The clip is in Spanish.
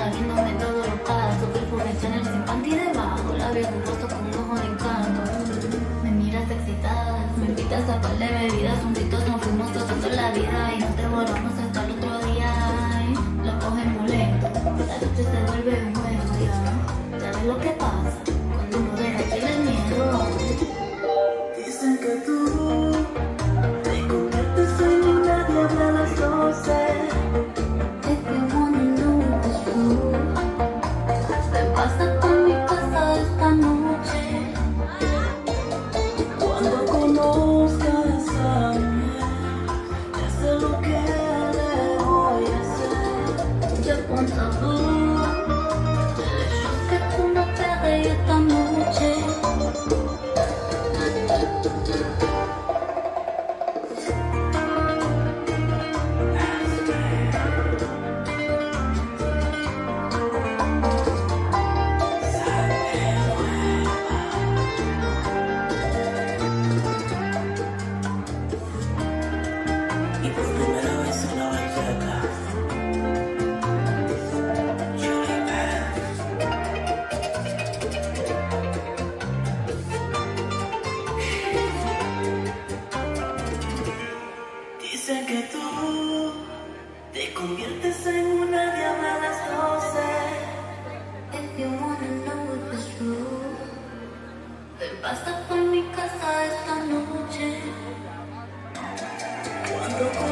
viéndome todo lo paso, perfumes Chanel sin panty debajo, labios jugosos con un ojo de encanto. Me miras excitada, me invitas a par de bebidas, juntitos nos fuimos trazando la vida y nos devoramos hasta el otro día. Ay, lo cogemos lento, la noche se vuelve un juego ya. ¿Sabes lo que pasa? Cuando uno deja que el miedo. Dicen que tú te conviertes en una diabla a las 12. If you wanna know the truth, ¿qué pasa con mi casa esta noche? Cuando conozcas a mí, ya sé lo que le voy a hacer. Yo con tabú, el hecho es que tú no te reí esta noche. Y por primera vez en la bachata, Johnny Bad. Dicen que tú te conviertes en una diabla a las 12. If you wanna know if it's true, ¿qué pasa por mi casa esta noche? Cuando